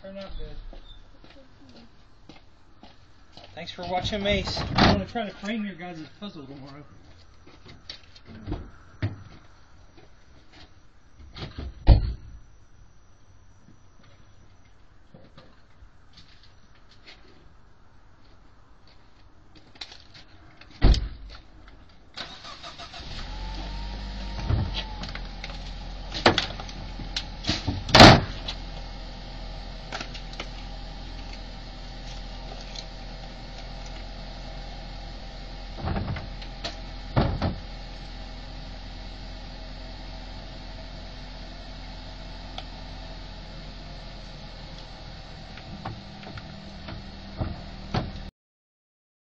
Turned out good. Thanks for watching, Mace. I'm going to try to frame your guys' puzzle tomorrow.